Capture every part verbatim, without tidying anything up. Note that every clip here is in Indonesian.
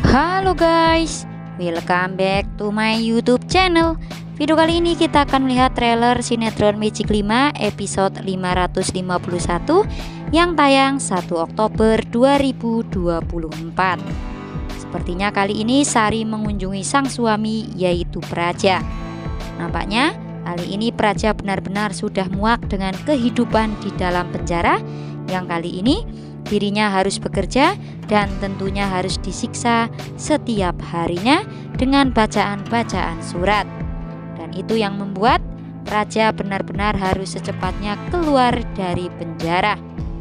Halo guys, welcome back to my YouTube channel. Video kali ini kita akan melihat trailer sinetron Magic lima episode lima ratus lima puluh satu yang tayang satu Oktober dua ribu dua puluh empat. Sepertinya kali ini Sari mengunjungi sang suami, yaitu Praja. Nampaknya kali ini Praja benar-benar sudah muak dengan kehidupan di dalam penjara, yang kali ini dirinya harus bekerja dan tentunya harus disiksa setiap harinya dengan bacaan-bacaan surat. Dan itu yang membuat Praja benar-benar harus secepatnya keluar dari penjara.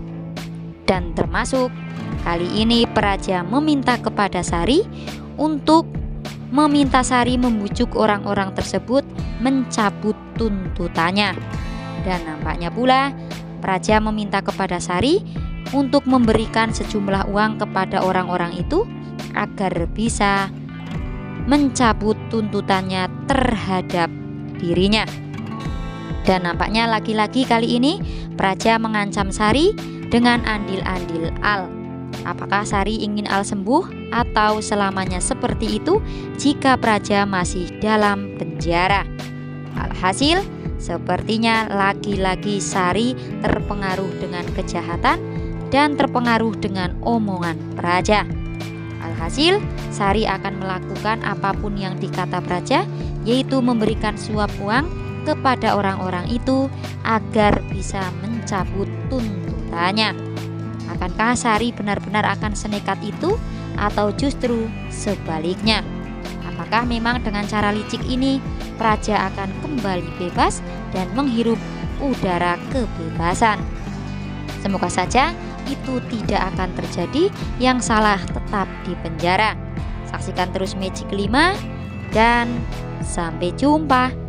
Dan termasuk kali ini Praja meminta kepada Sari untuk meminta Sari membujuk orang-orang tersebut mencabut tuntutannya. Dan nampaknya pula Praja meminta kepada Sari untuk memberikan sejumlah uang kepada orang-orang itu agar bisa mencabut tuntutannya terhadap dirinya. Dan nampaknya lagi-lagi kali ini Praja mengancam Sari dengan andil-andil Al. Apakah Sari ingin Al sembuh atau selamanya seperti itu jika Praja masih dalam penjara? Alhasil, sepertinya lagi-lagi Sari terpengaruh dengan kejahatan dan terpengaruh dengan omongan Praja. Alhasil, Sari akan melakukan apapun yang dikata Praja, yaitu memberikan suap uang kepada orang-orang itu agar bisa mencabut tuntutannya. Akankah Sari benar-benar akan senekat itu atau justru sebaliknya? Apakah memang dengan cara licik ini Praja akan kembali bebas dan menghirup udara kebebasan? Semoga saja itu tidak akan terjadi, yang salah tetap di penjara. Saksikan terus Magic lima dan sampai jumpa.